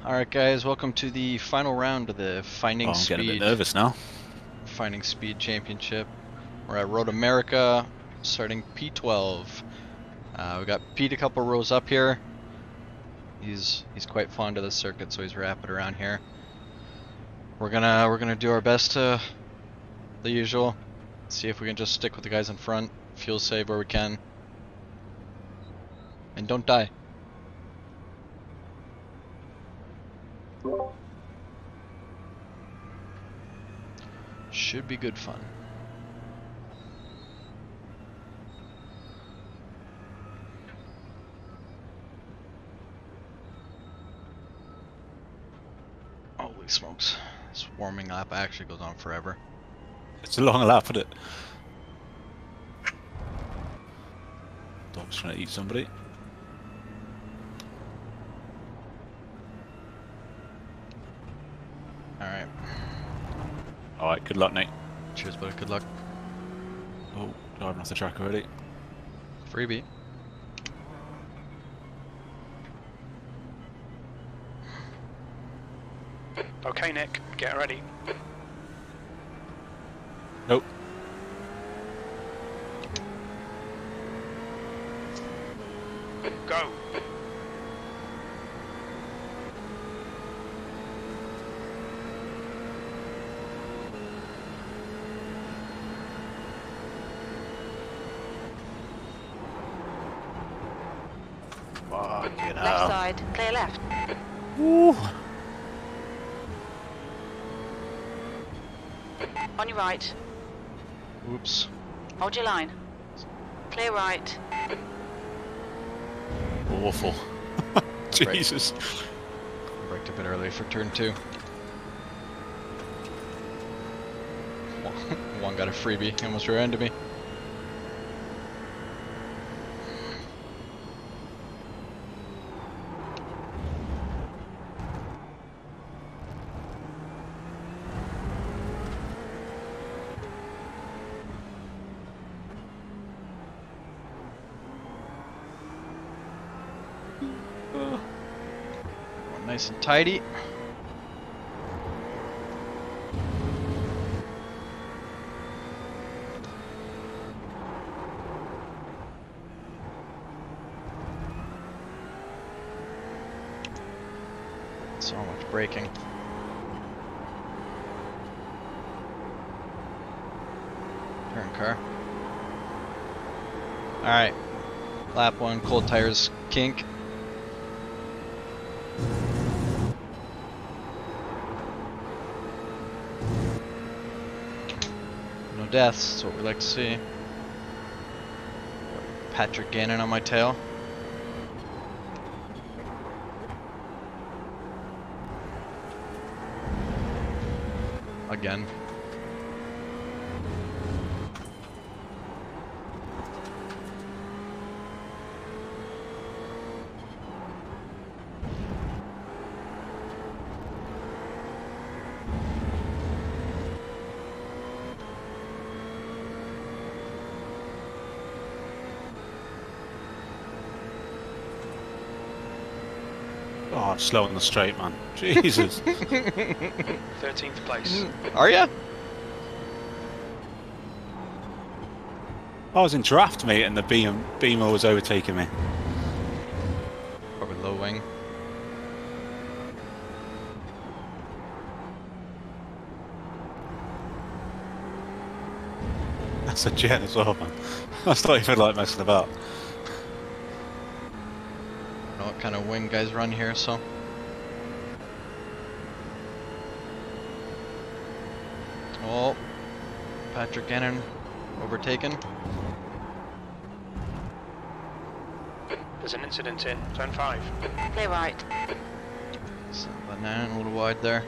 Alright guys, welcome to the final round of the Finding I'm getting a Speed bit nervous now. Finding Speed Championship. We're at Road America, starting P12. We got Pete a couple rows up here. He's quite fond of the circuit, so he's rapid around here. We're gonna do our best to the usual. See if we can just stick with the guys in front, fuel save where we can, and don't die. Should be good fun. Holy smokes. This warming up actually goes on forever. It's a long lap, isn't it? Dog's trying to eat somebody. Alright. Alright, good luck, Nate. Cheers, buddy. Good luck. Oh, driving off the track already. Freebie. Okay, Nick, get ready. Nope. Go. Fucking Left hell. side, clear left. Woo. On your right. Oops. Hold your line. Clear right. Awful. Jesus. Braked a bit early for turn 2. One got a freebie. He almost rear ended me. Nice and tidy. So much braking. Turn car. Alright. Lap 1, cold tires kink. No deaths, that's what we like to see. Patrick Gannon on my tail. Again. Oh, I'm slow on the straight, man. Jesus. 13th place. Are ya? I was in draft, mate, and the Beamer was overtaking me. Probably low wing. That's a jet as well, man. That's not even like messing about. Know what kind of wing guys run here, so. Oh, Patrick Gannon overtaken. There's an incident in turn 5. Clear right. So, banana a little wide there.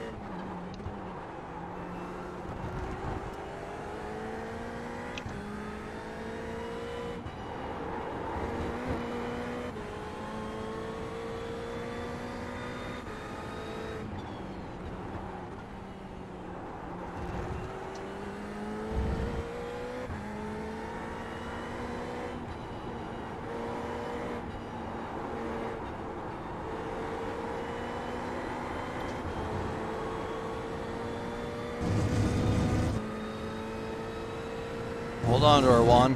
Hold on to her, Juan.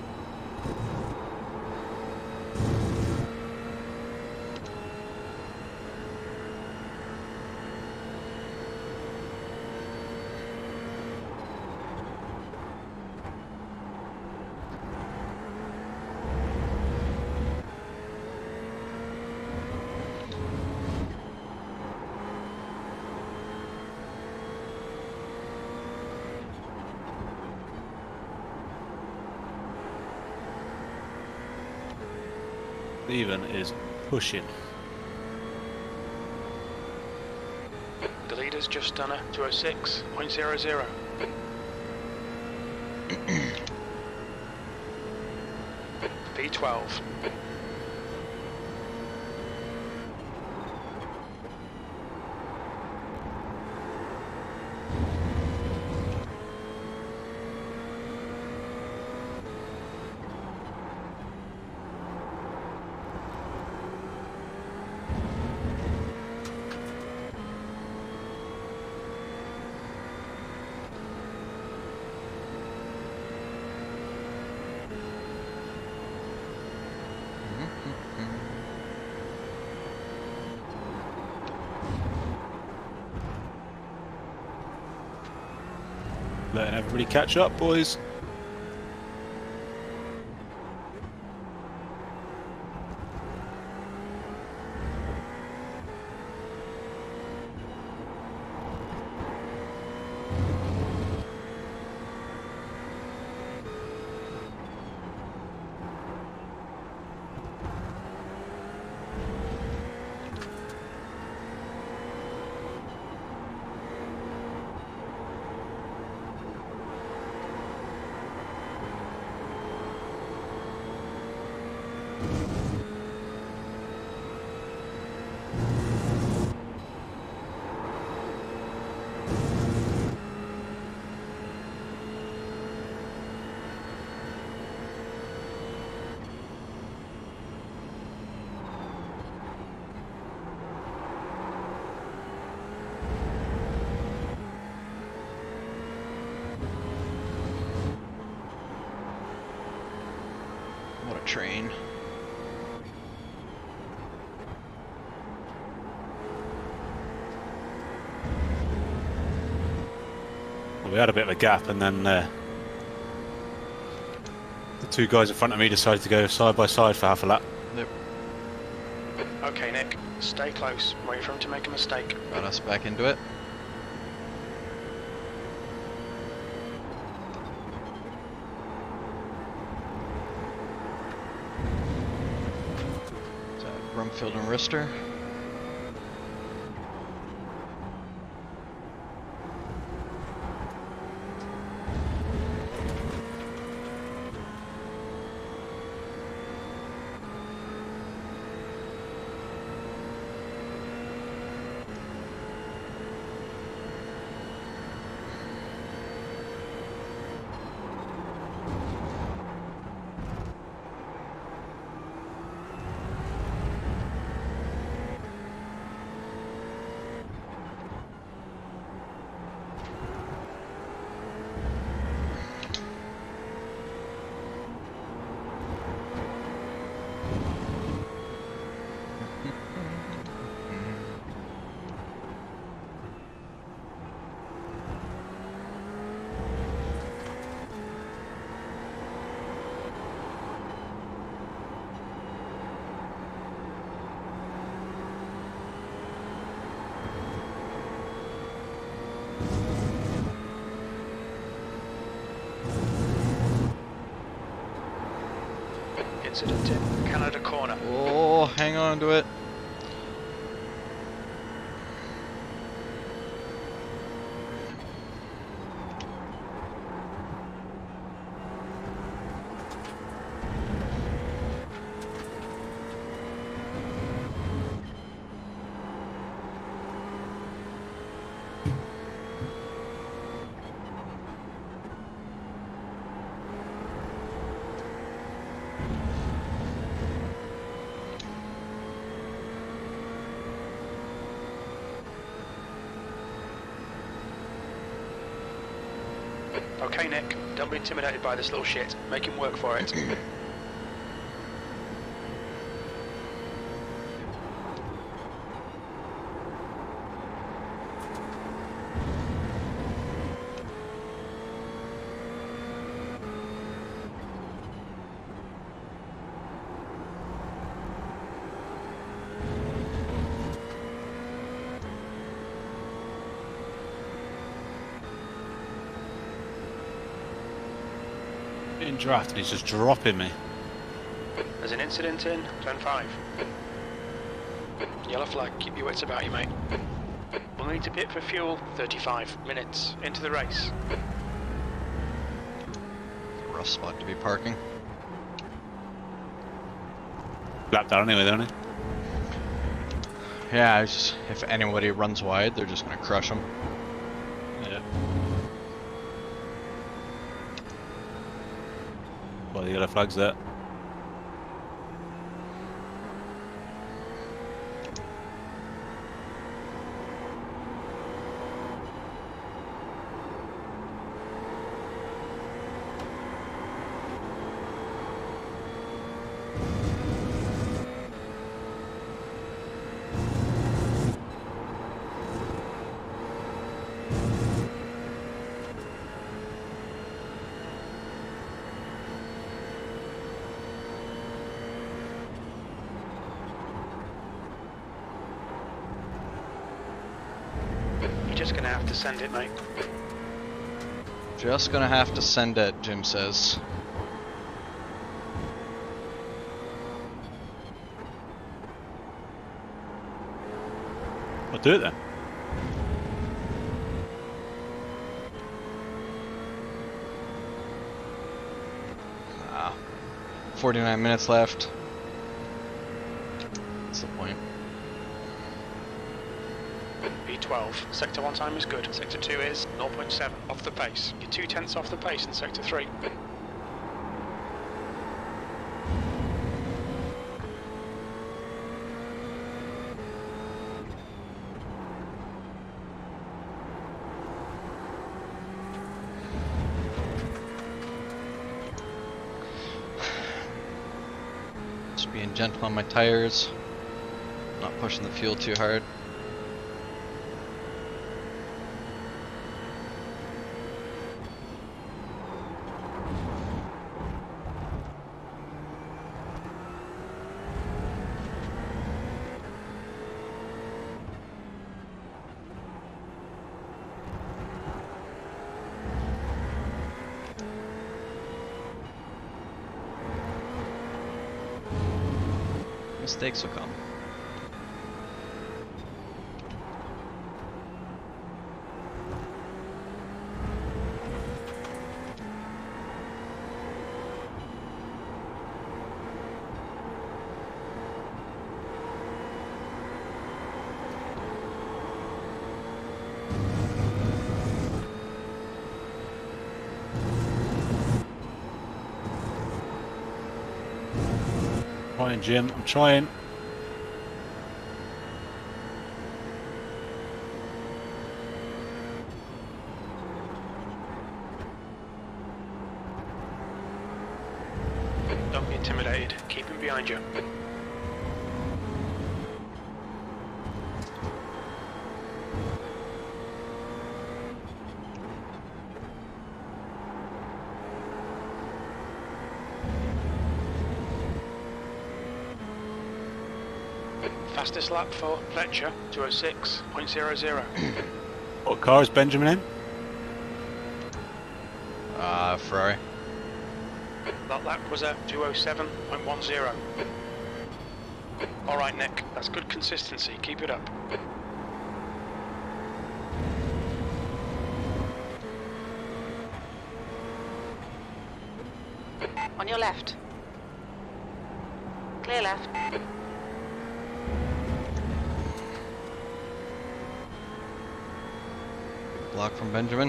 Steven is pushing. The leader's just done a 206.00. V12. Letting everybody catch up, boys. What a train. Well, we had a bit of a gap, and then the two guys in front of me decided to go side by side for half a lap. Yep. Okay, Nick, stay close. Wait for him to make a mistake. Got us back into it. Brumfield and Rister. Incident in Canada Corner. Oh, hang on to it. Okay, Nick, don't be intimidated by this little shit. Make him work for it. In draft and he's just dropping me. There's an incident in turn 5. Yellow flag, keep your wits about you, mate. We'll need to pit for fuel 35 minutes into the race. Rough spot to be parking. Lapped out anyway, don't he? Yeah, it's just, if anybody runs wide, they're just gonna crush them. Yeah. Well, the yellow flag's there. You're just gonna have to send it, mate. Just gonna have to send it, Jim says. Well, do it then. Ah, 49 minutes left. What's the point? B12, sector 1 time is good. Sector 2 is 0.7 off the pace. You're 0.2 off the pace in sector 3. Just being gentle on my tires. Not pushing the fuel too hard. Mistakes will come. Trying, Jim. I'm trying. Don't be intimidated. Keep him behind you. Fastest lap for Fletcher, 206.00. What car is Benjamin in? Ferrari. That lap was at 207.10. Alright, Nick, that's good consistency. Keep it up. On your left. Clear left. Block from Benjamin.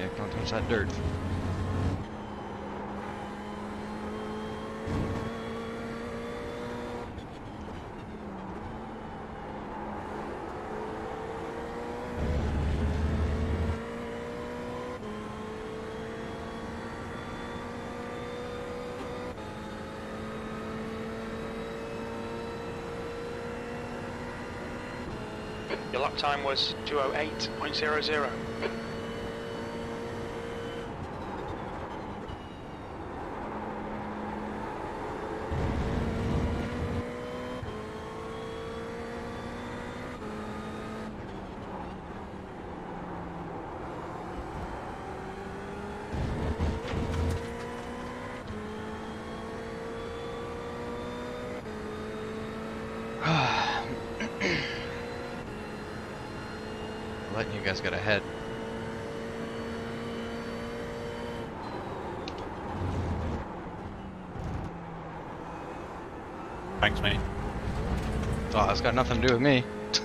Nick, don't touch that dirt. Your lap time was 2:08.00. Letting you guys get ahead. Thanks, mate. Oh, that's got nothing to do with me.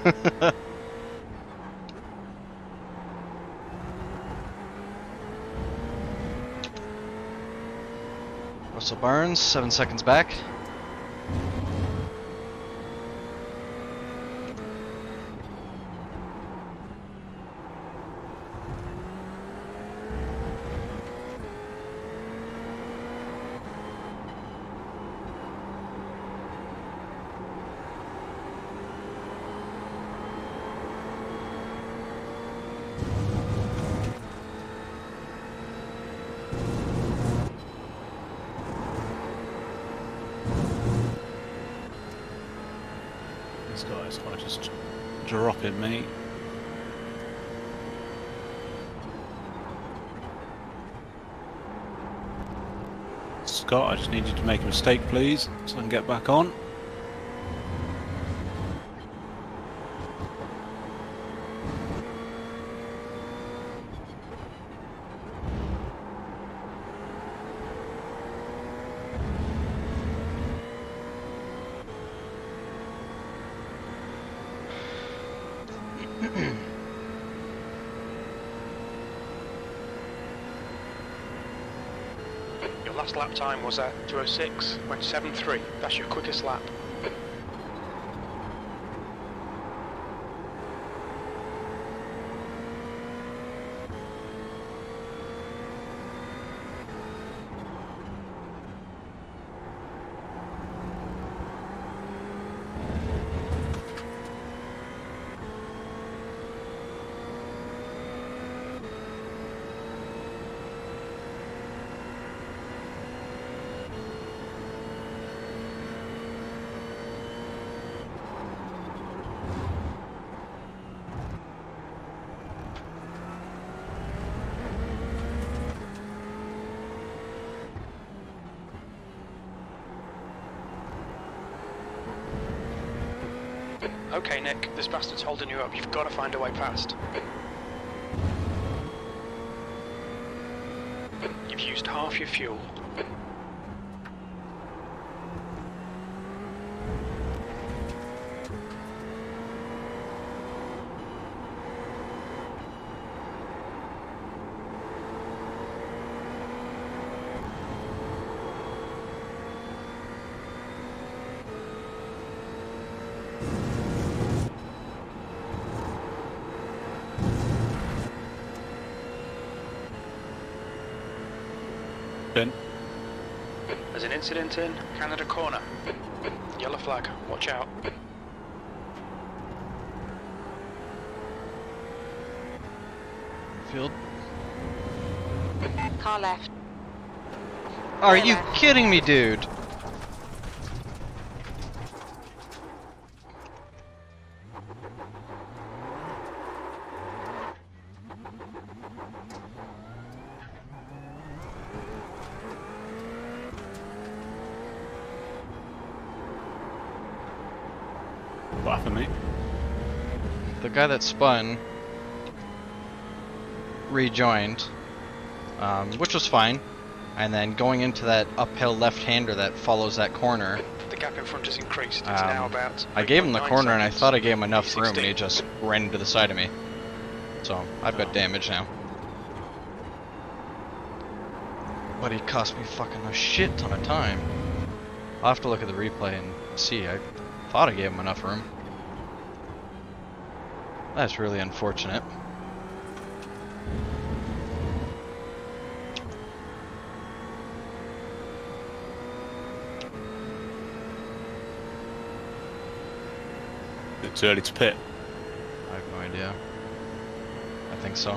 Russell Barnes, 7 seconds back. These guys are just dropping me. Scott, I just need you to make a mistake, please, so I can get back on. Your last lap time was at 2:06.73. That's your quickest lap. Okay, Nick, this bastard's holding you up. You've got to find a way past. You've used half your fuel. Ben. There's an incident in Canada Corner. Yellow flag, watch out. Field. Car left. Are Clear you left. kidding me, dude? What happened, mate? The guy that spun rejoined, which was fine, and then going into that uphill left-hander that follows that corner, The gap in front has increased. It's now about I gave him the 3.9 corner and I seconds. thought I gave him enough room, and he P16. just ran into the side of me. So I've got damage now. but he cost me fucking a shit ton of time. I'll have to look at the replay and see. I thought I gave him enough room. That's really unfortunate. It's early to pit. I have no idea. I think so.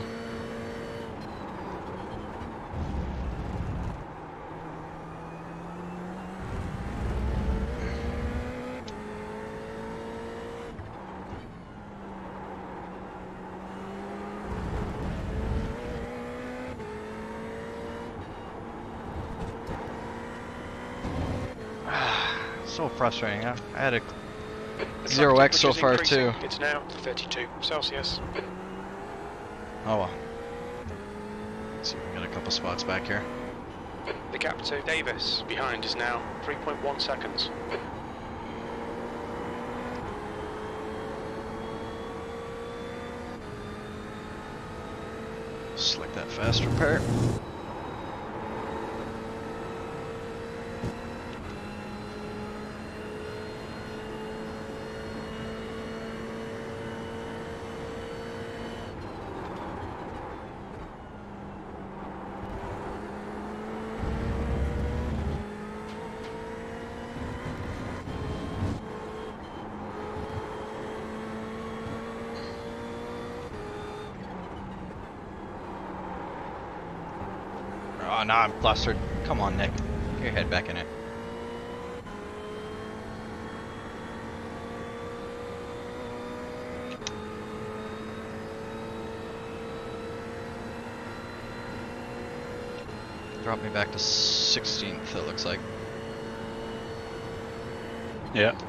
So frustrating. I had a The 0x so temperature is far increasing. too. It's now 32 Celsius. Oh well. Let's see if we can get a couple spots back here. The gap to Davis behind is now 3.1 seconds. Slick that fast repair. Oh, now I'm flustered. Come on, Nick. Get your head back in it. Drop me back to 16th, it looks like. Yeah.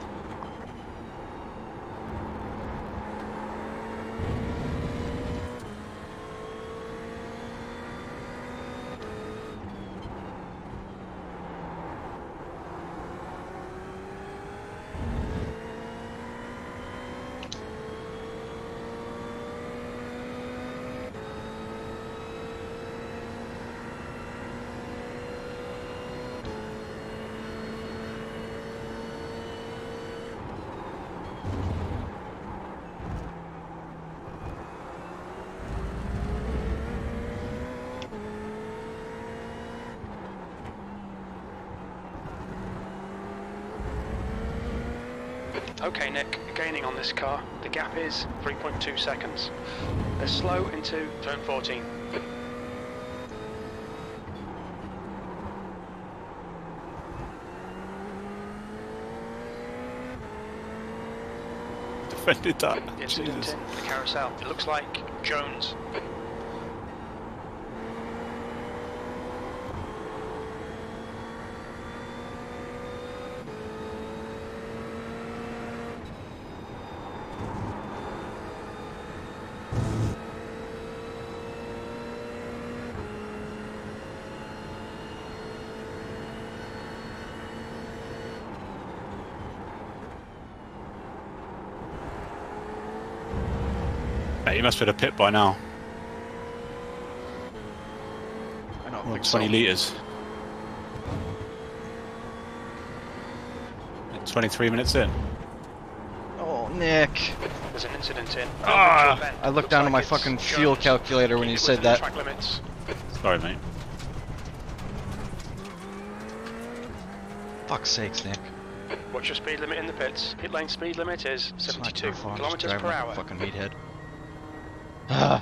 Okay, Nick, gaining on this car. The gap is 3.2 seconds. They're slow into turn 14. Defended that. Incident Jesus. in the carousel. It looks like Jones. Hey, you must be at a pit by now. I don't Well, think 20 so. litres. 23 minutes in. Oh, Nick. There's an incident in. Ah, I looked Looks down at like my it's fucking fuel Jones. calculator when Keep you it said within the that. track limits. Sorry, mate. Fuck's sakes, Nick. What's your speed limit in the pits? Pit lane speed limit is It's not 72 your fault, I'm just kilometers driving per like a hour. fucking meathead. Ah.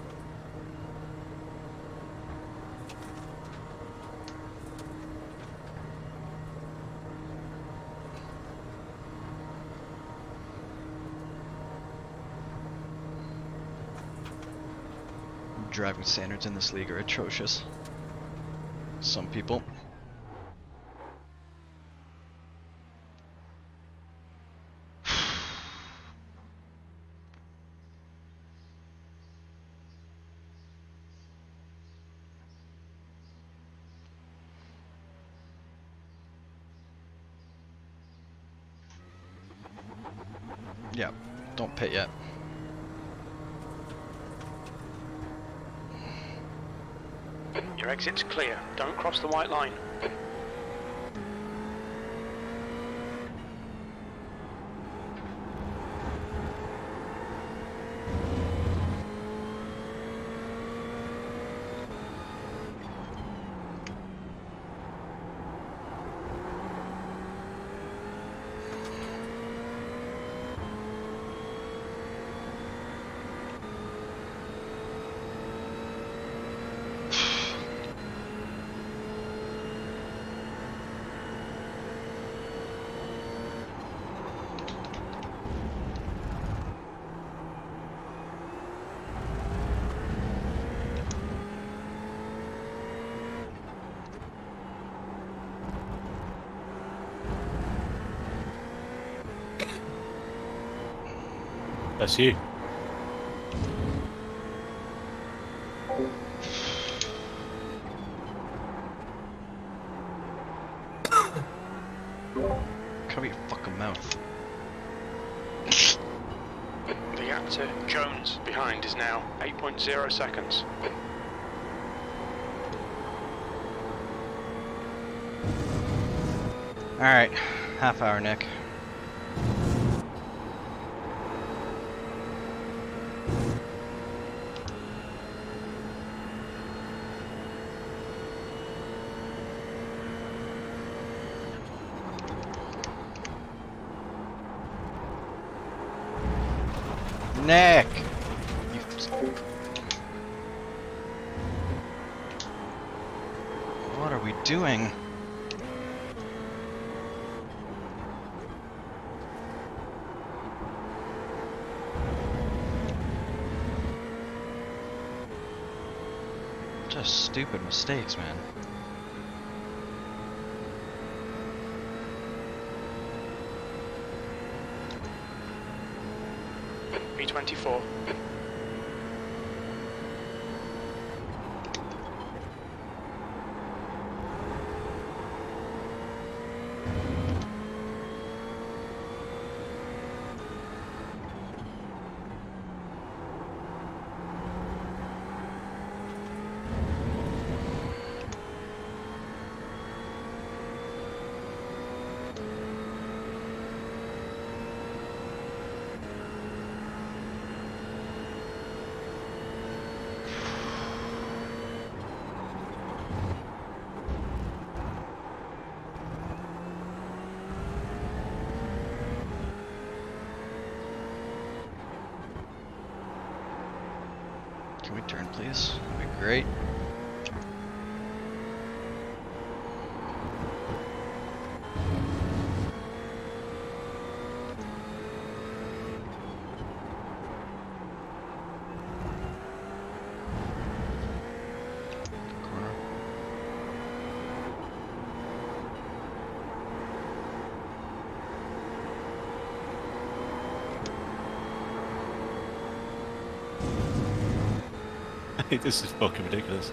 Driving standards in this league are atrocious. Some people. Yeah, don't pit yet. Your exit's clear. Don't cross the white line. That's you. Cover your fucking mouth. The gap to Jones behind is now 8.0 seconds. Alright, half hour, Nick. Nick! What are we doing? Just stupid mistakes, man. B24. Can we turn, please? That'd be great. Corner. This is fucking ridiculous.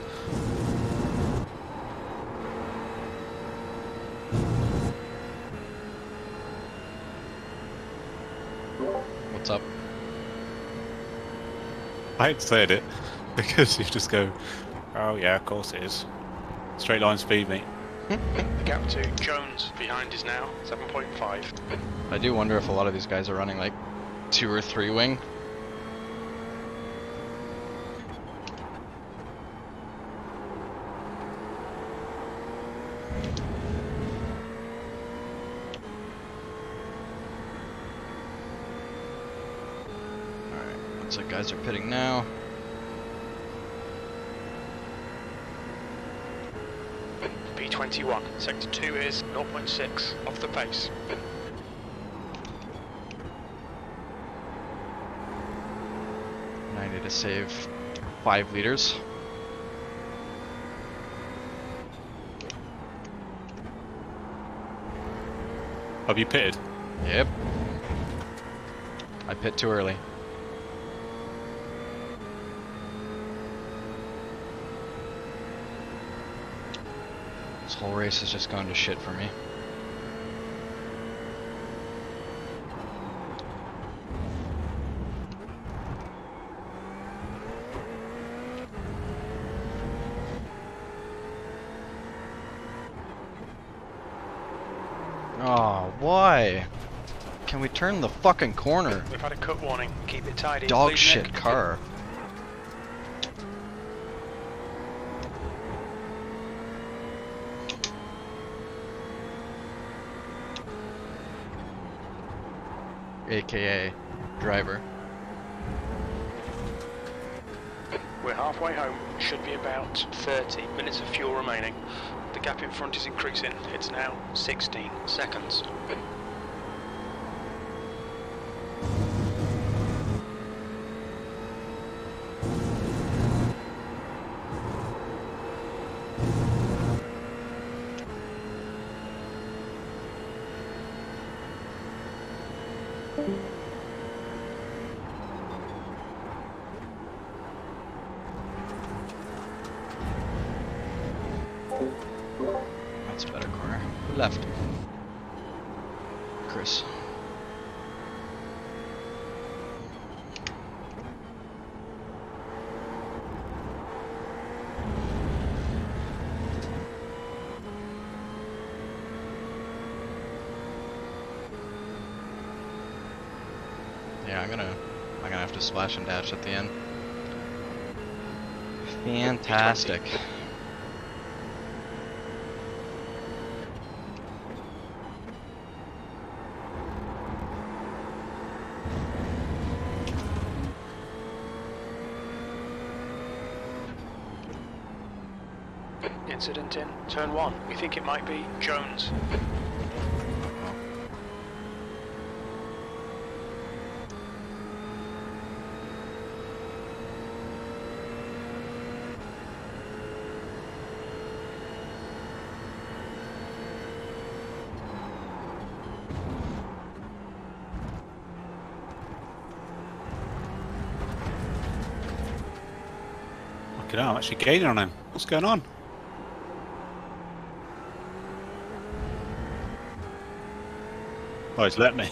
What's up? I said it because you just go, oh yeah, of course it is. Straight line speed, mate. The gap to Jones behind is now 7.5. I do wonder if a lot of these guys are running like 2 or 3 wing. Looks like guys are pitting now. B21, sector 2 is 0.6 off the pace. I need to save 5 liters. Have you pitted? Yep. I pit too early. This whole race has just gone to shit for me. Oh, why? Can we turn the fucking corner? We've had a cut warning. Keep it tidy. Dog Lead shit Nick. car. AKA driver. We're halfway home. Should be about 30 minutes of fuel remaining. The gap in front is increasing. It's now 16 seconds. That's a better corner. Left. Chris. Yeah, I'm gonna have to splash and dash at the end. Fantastic. Incident in turn 1. We think it might be Jones. Fucking hell, I'm actually gaining on him. What's going on? Oh, he's let me.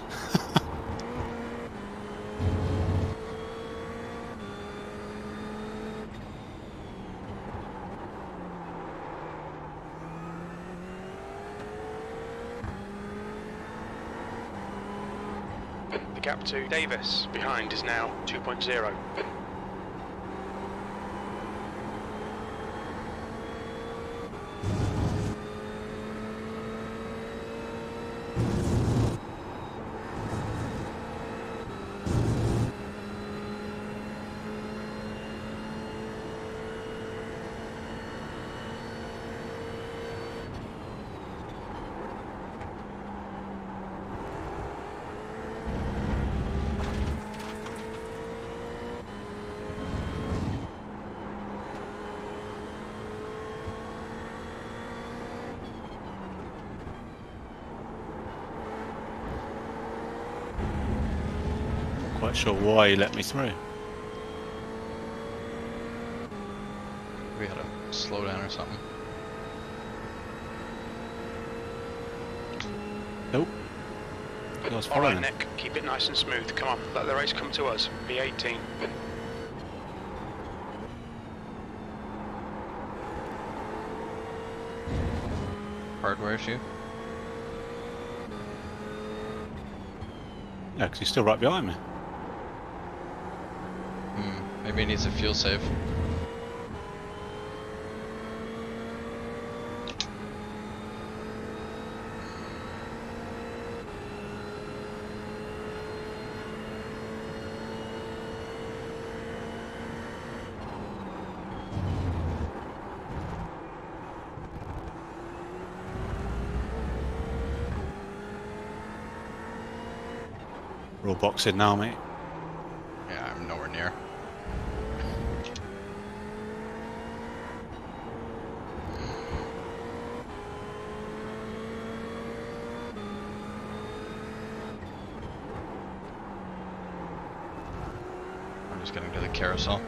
The gap to Davis behind is now 2.0. Quite sure why he let me through. We had to slow down or something. Nope. I was All following right, him. Nick. Keep it nice and smooth. Come on, let the race come to us. B18. Hardware issue. Yeah, because he's still right behind me. Maybe he needs a fuel save. We're all boxing now, mate. Yeah, I'm nowhere near. I'm just getting to the carousel.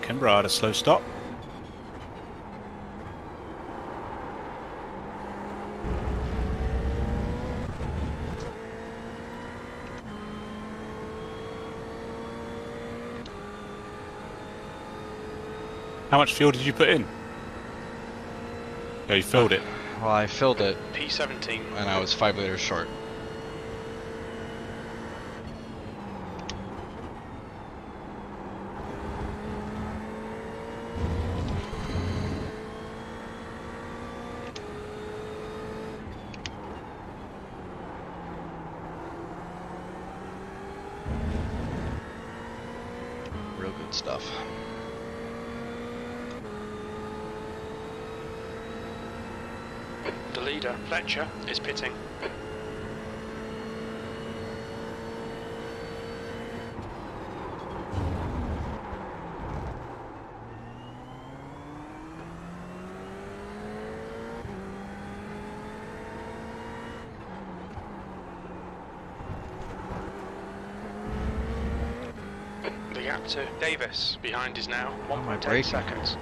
Kimbra had a slow stop. How much fuel did you put in? Oh, you filled it. Well, I filled it P17. and I was 5 liters short. Real good stuff. The leader, Fletcher, is pitting. The gap to Davis behind is now Oh, my 1.8 braking. seconds.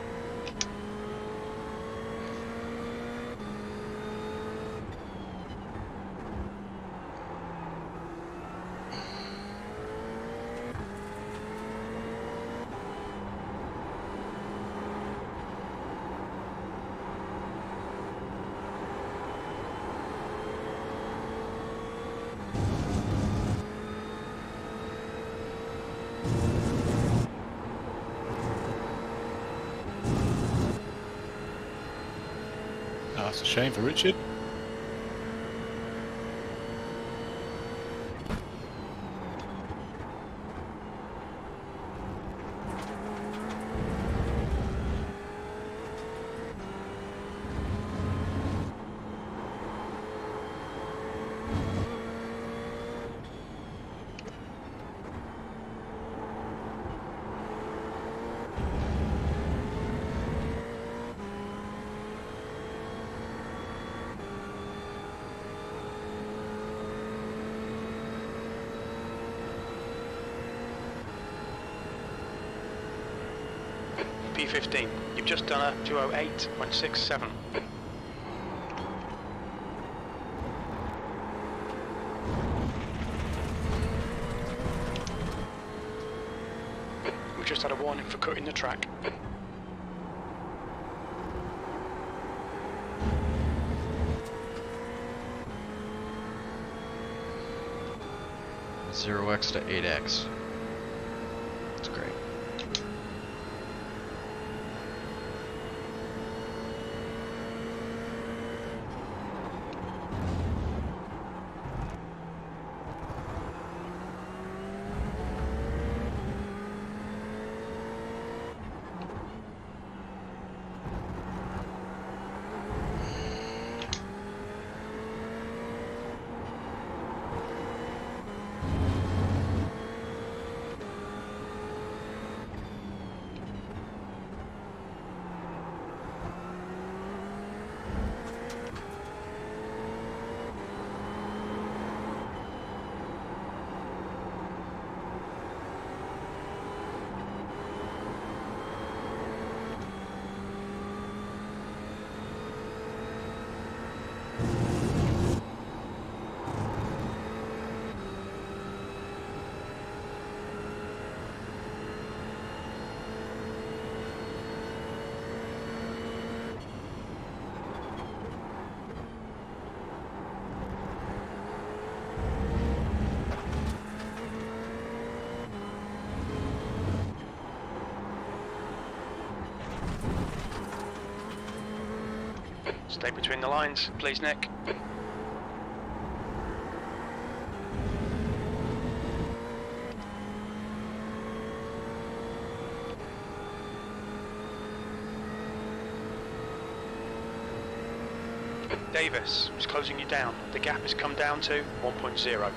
Oh, that's a shame for Richard. P15. You've just done a 208.67. We've just had a warning for cutting the track. Zero X to 8X. That's great. Stay between the lines, please, Nick. Davis is closing you down. The gap has come down to 1.0.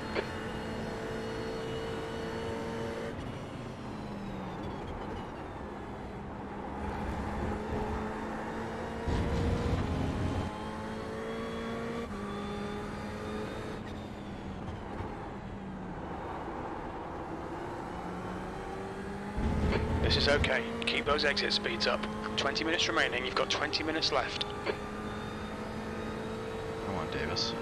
This is okay. Keep those exit speeds up. 20 minutes remaining. You've got 20 minutes left. Come on, Davis.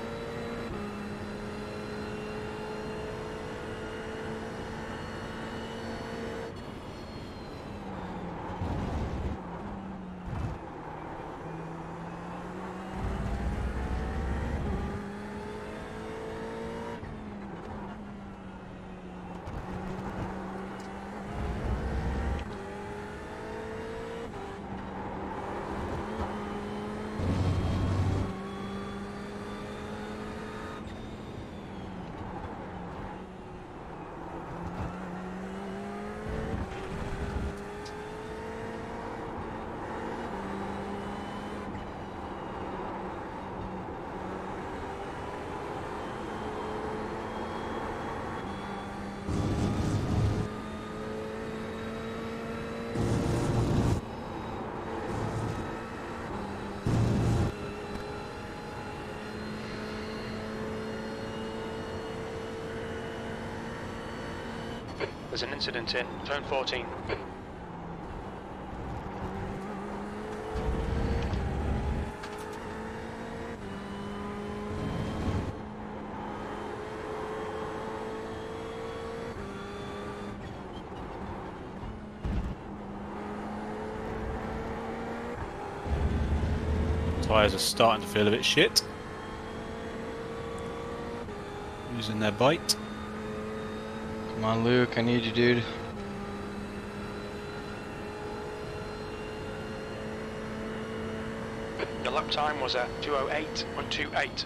There's an incident in turn 14. Tyres are starting to feel a bit shit. Losing their bite. Come on, Luke, I need you, dude. Your lap time was at 2:08.128.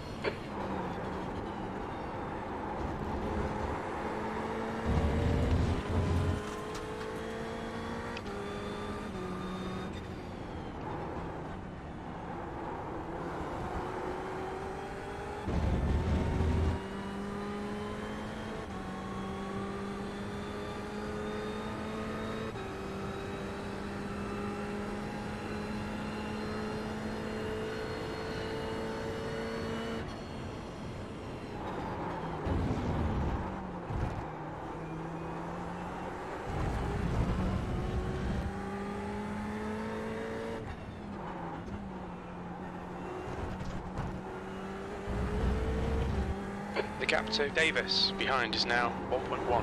The gap to Davis behind is now 1.1.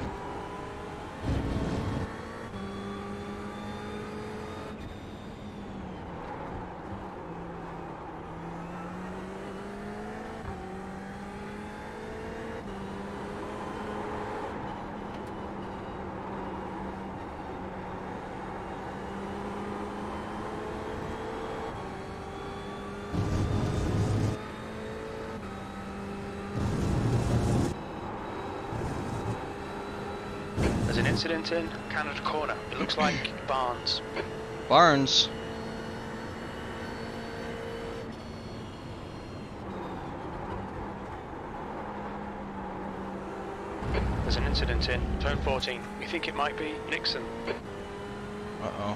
There's an incident in Canada Corner. It looks like Barnes. Barnes. There's an incident in turn 14. We think it might be Nixon. Uh-oh.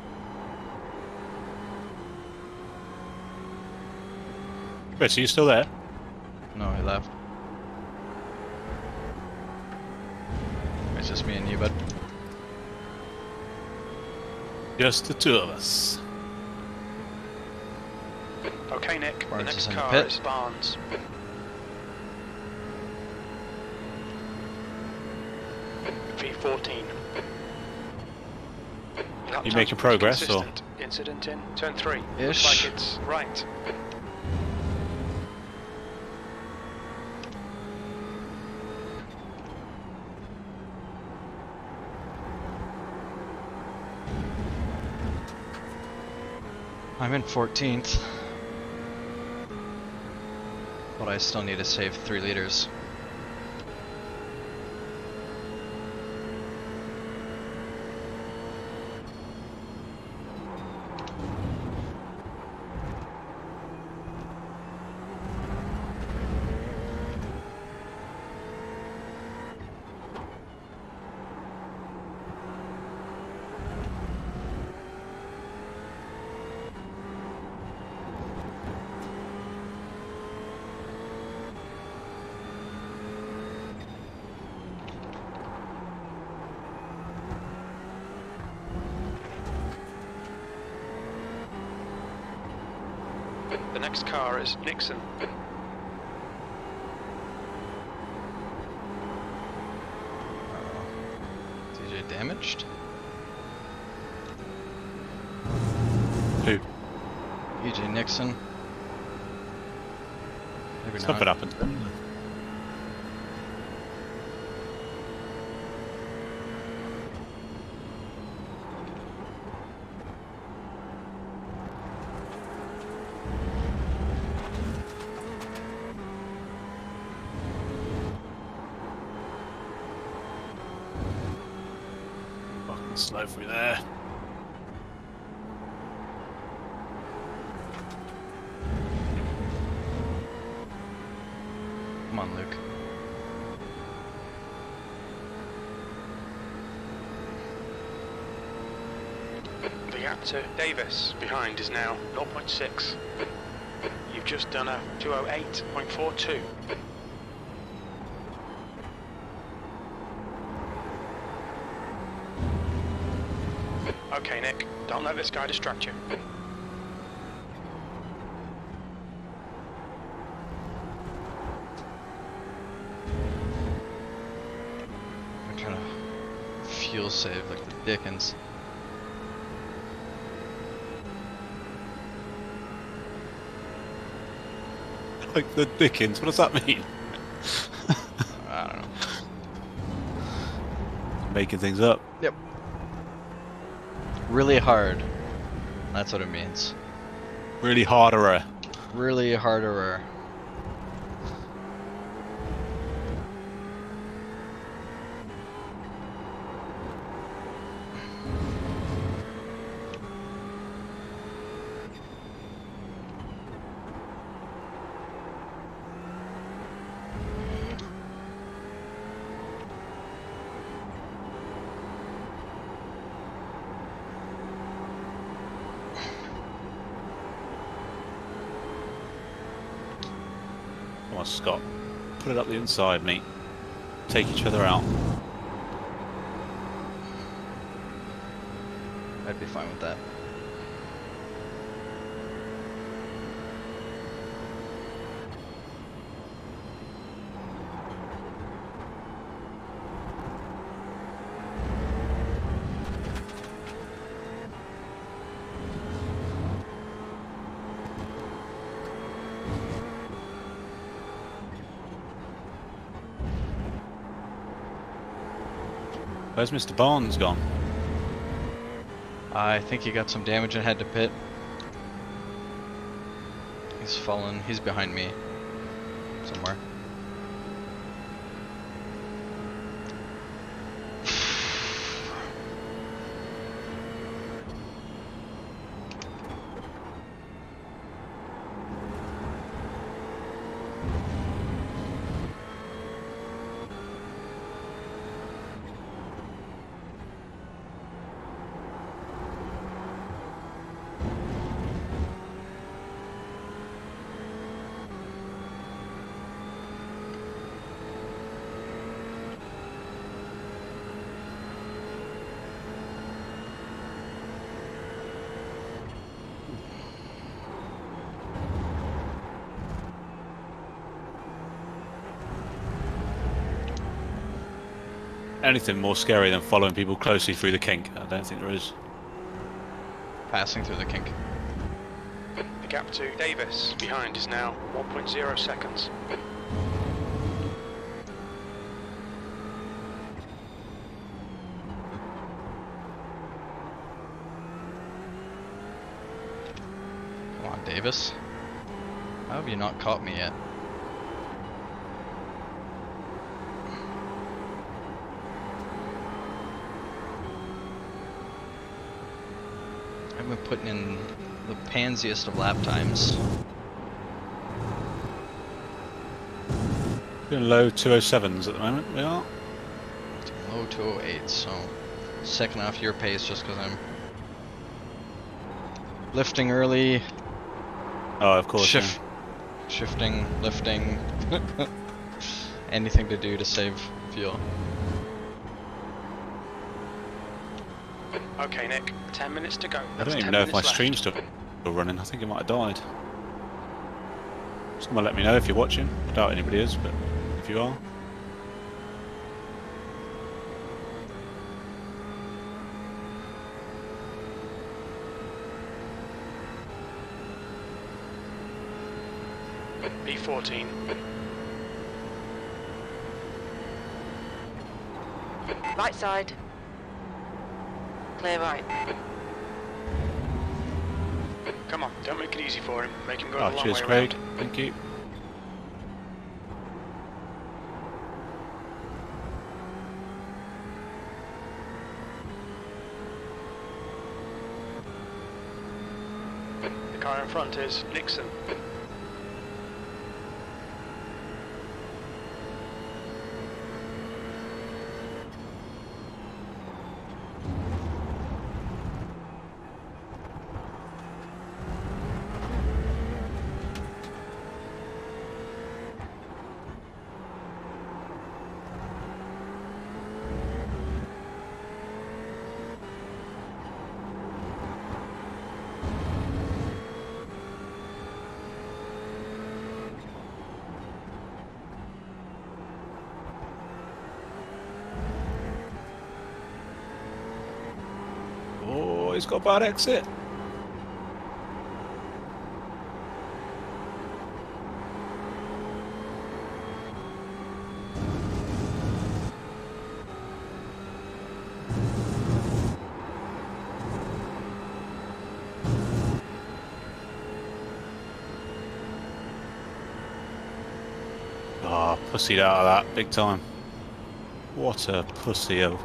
Chris, are you still there? No, he left. It's just me and you, bud. Just the two of us. Okay, Nick. Barnes the next is in the car pit. is Barnes. V14. You making progress, or? Consistent. Incident in turn 3. Ish. Looks like it's right. I'm in 14th. But I still need to save 3 liters. The next car is Nixon. DJ damaged? Who? EJ Nixon. Maybe Something not. happened. Fucking slow through there. Come on, Luke. The gap to Davis behind is now 0.6. You've just done a 208.42. Okay, Nick, don't let this guy distract you. I'm trying to fuel save like the Dickens. Like the Dickens, what does that mean? I don't know. Making things up. Yep. Really hard. That's what it means. Really harder. Really harder. Come on, Scott. Put it up the inside, mate. Take each other out. I'd be fine with that. Where's Mr. Barnes gone? I think he got some damage and had to pit. He's fallen. He's behind me somewhere. Anything more scary than following people closely through the kink? I don't think there is. Passing through the kink. The gap to Davis behind is now 1.0 seconds. Come on, Davis. How have you not caught me yet? I've been putting in the pansiest of lap times. Doing low 207s at the moment, we are. Low 208, so second off your pace just because I'm lifting early. Oh, of course. Shifting, lifting, anything to do to save fuel. Okay, Nick, 10 minutes to go. I don't even know if my stream's still running. I think it might have died. Someone let me know if you're watching. I doubt anybody is, but if you are. B14. Right side. Clear right. Come on, don't make it easy for him. Make him go Oh, the long cheers, way Craig. around. Thank you. The car in front is Nixon. Oh, he's got a bad exit. Oh, pussied out of that big time. What a pussy-o.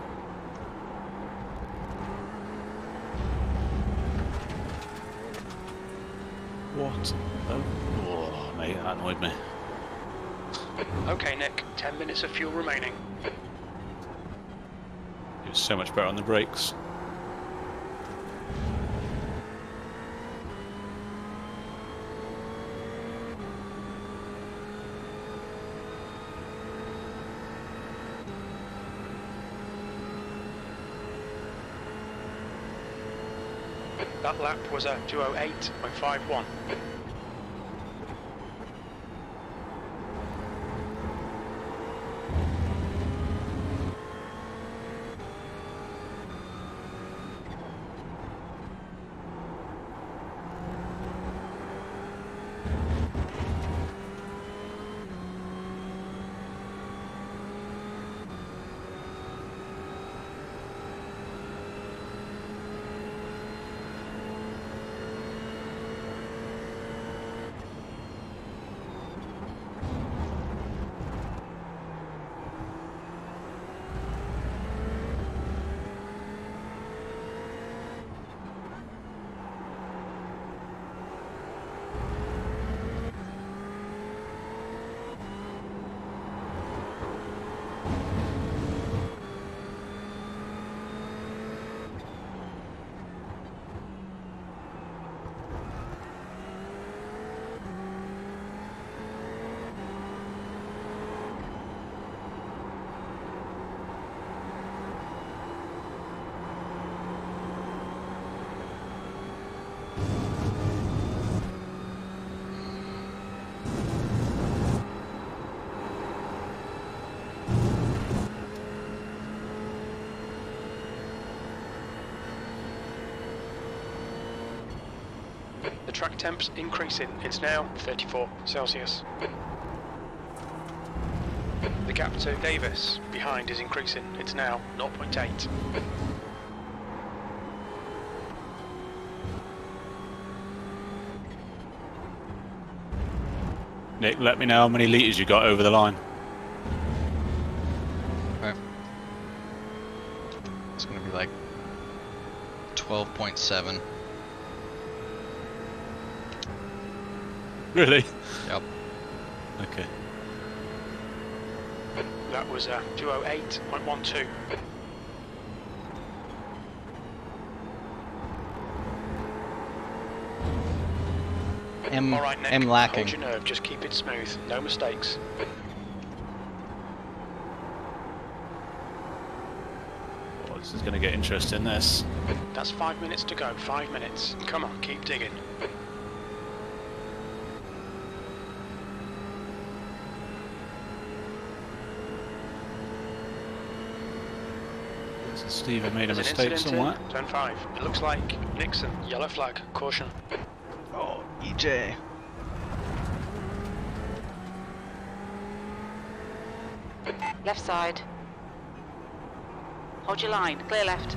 What? Oh, mate, that annoyed me. Okay, Nick, 10 minutes of fuel remaining. He was so much better on the brakes. That lap was a 2:08.51. The track temp's increasing. It's now 34 Celsius. The gap to Davis behind is increasing. It's now 0.8. Nick, let me know how many litres you got over the line. Okay. It's gonna be like 12.7. Really? Yep. Okay. That was a 2:08.12. M All right, Nick, M lacking. hold your nerve, just keep it smooth, no mistakes. Oh, this is going to get interesting, this. That's 5 minutes to go, 5 minutes. Come on, keep digging. Stephen made a There's an mistake incident somewhere. in turn 5. It looks like Nixon. Yellow flag. Caution. Oh, EJ. Left side. Hold your line. Clear left.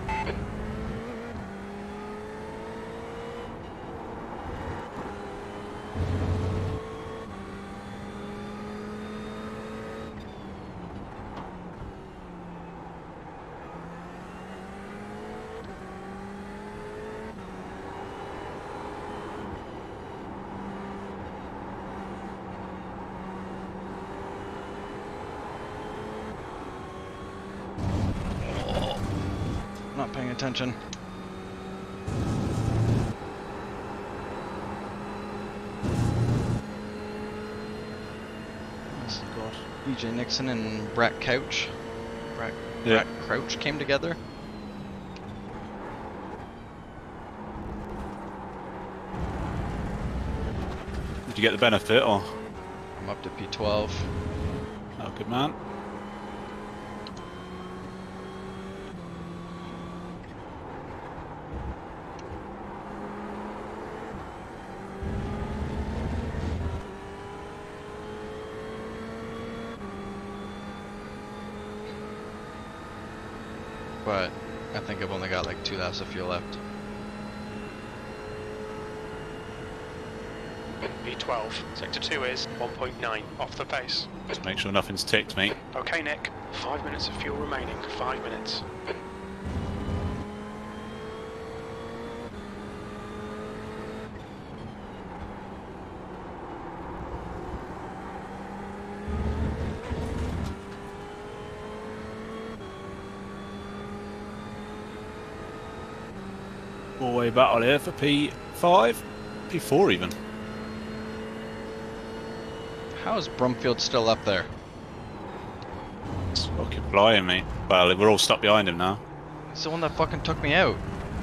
Not paying attention. This got EJ Nixon and Brett Couch. Brett Crouch came together. Did you get the benefit or? I'm up to P12. Oh, good man. But I think I've only got like 2 laps of fuel left. B12. Sector 2 is 1.9 off the pace. Just make sure nothing's ticked, mate. Okay, Nick. 5 minutes of fuel remaining. 5 minutes. Four-way battle here for P5, P4 even. How is Brumfield still up there? It's fucking flying, mate. Well, we're all stuck behind him now. He's the one that fucking took me out.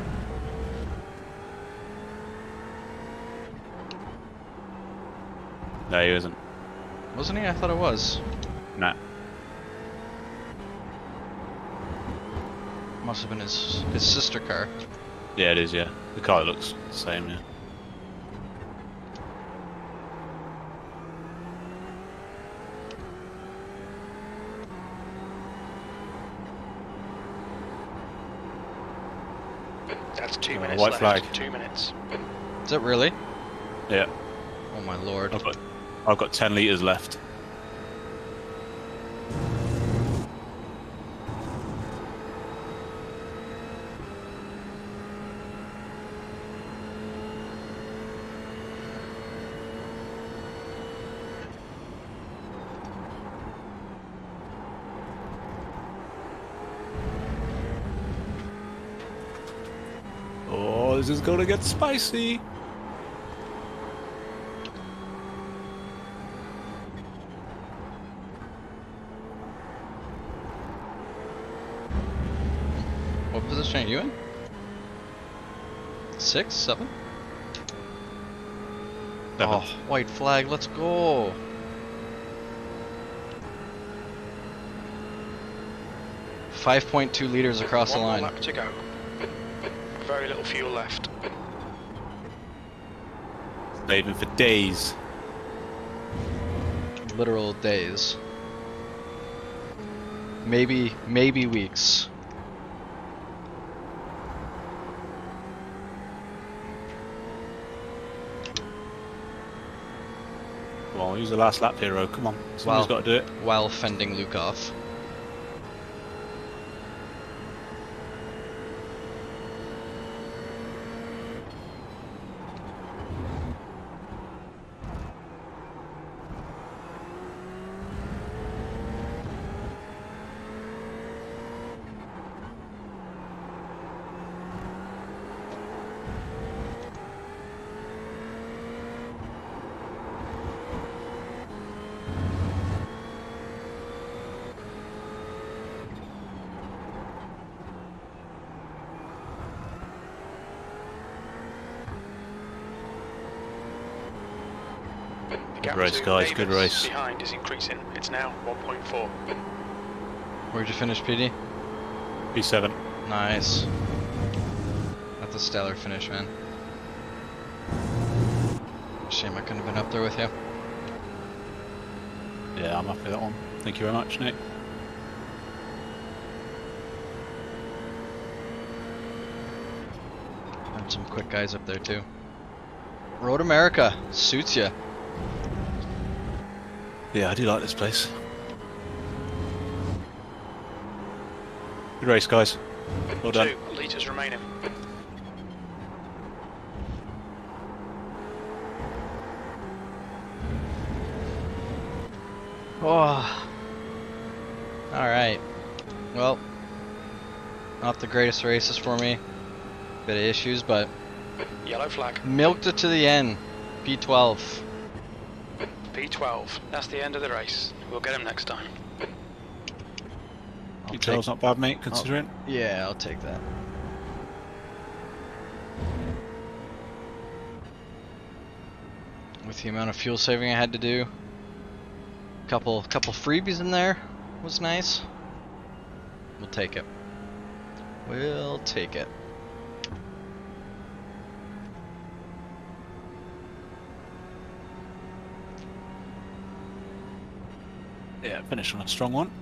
No, he isn't. Wasn't he? I thought it was. Nah. Must have been his sister car. Yeah, it is, yeah. The car looks the same, yeah. That's 2 minutes white left. flag. 2 minutes. Is it really? Yeah. Oh my lord. I've got 10 litres left. Oh, this is gonna get spicy. What position are you in? 6, 7? Oh, white flag, let's go! .2 liters across the One more line. lap to go. Very little fuel left. Saving for days. Literal days. Maybe weeks. Come on, use the last lap hero. Come on, someone's got to do it. While fending Luke off. The gap Good race, to guys, good Davis race. behind is increasing. It's now 1.4. Where'd you finish, PD? P7. Nice. That's a stellar finish, man. Shame I couldn't have been up there with you. Yeah, I'm happy with that one. Thank you very much, Nick. And some quick guys up there too. Road America suits you. Yeah, I do like this place. Good race, guys. Well done. 2 litres remaining. Oh. Alright. Well, not the greatest races for me. Bit of issues, but Yellow flag. milked it to the end. P12. P12. That's the end of the race. We'll get him next time. I'll P12's not bad, mate, considering. Yeah, I'll take that. With the amount of fuel saving I had to do, couple freebies in there was nice. We'll take it. We'll take it. Yeah, finish on a strong one.